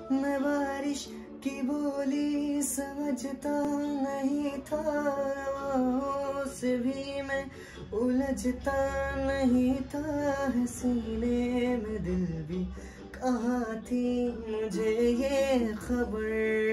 मैं बारिश की बोली समझता नहीं था, रवाओं से भी मैं उलझता नहीं था। सीने में दिल भी कहाँ थी मुझे ये खबर।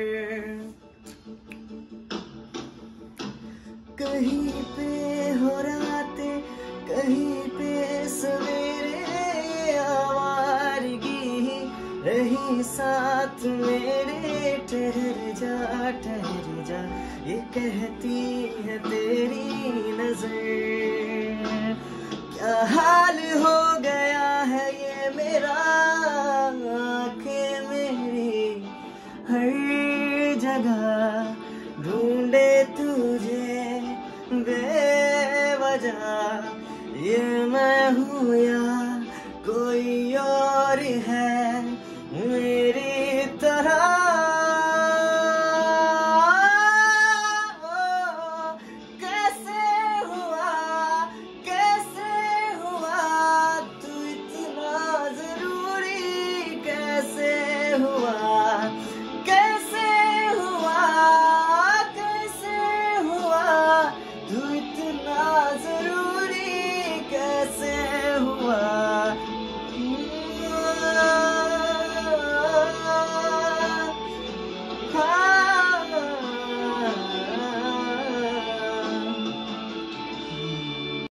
कहीं पे हो रातें, कहीं पे सवेरे, आवारगी रही साथ मेरे। ठहर जा ये कहती है तेरी नजर। क्या हाल हो गया है ये मेरा, आंखें मेरी हर जगह ढूंढे तुझे बेवजह। ये मैं हूँ या कोई और है मेरी तरह।